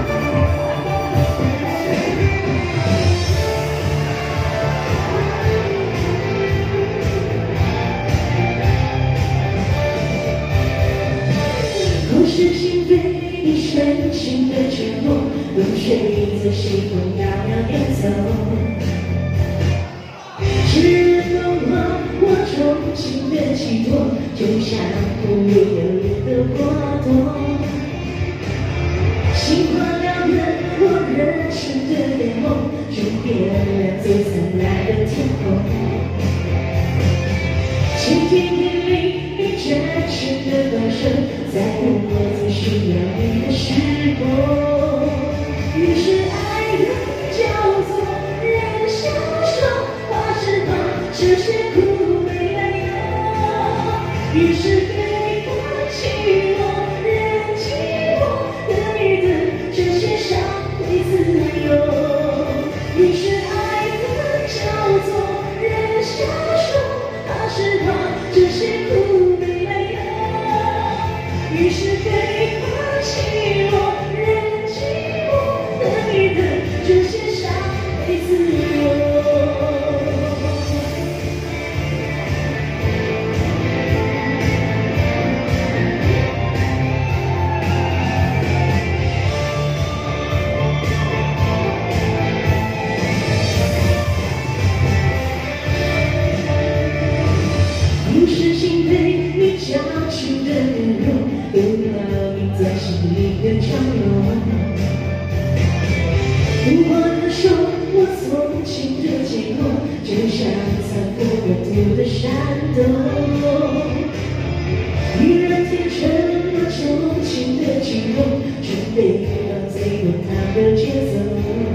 口是心非，你深情的承诺，如水在心中袅袅点走。炽热风华，我憧憬的寄托，就像不远游人的花朵。心花燎原，我人生的美梦，就点亮最灿烂的天空。晴天霹雳，你真实的歌声，在我最需要你的时光。于是爱人叫做人消瘦，花身旁这些苦悲来忧。于是给我寂寞，人寂寞的你的这些伤悲自由。于是爱的叫做人消瘦，花身旁这些苦悲来忧。于是给我寂寞，人寂寞的你的这些伤悲自由。口是心非，你矫情的面容，有烙印在心里的长龙。不过的手，我从情的结果，就像残破国土的山洞。依然天真，我钟情的悸动，准备放最滚烫的节奏。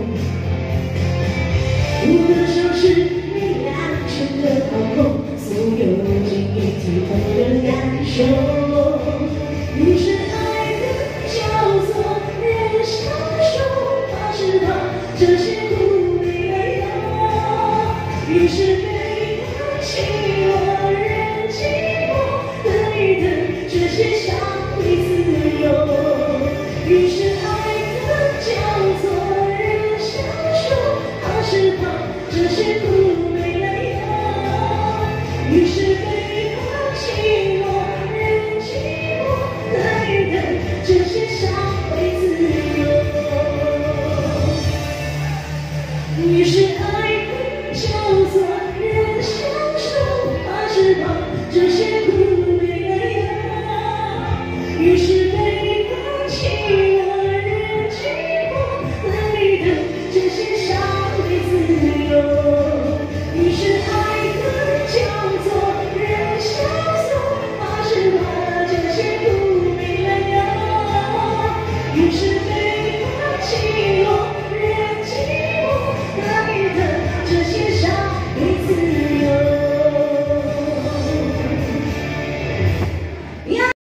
我的手是你安全的航空，所有晶莹剔透的感受。于是爱的叫做人消瘦，花身旁这些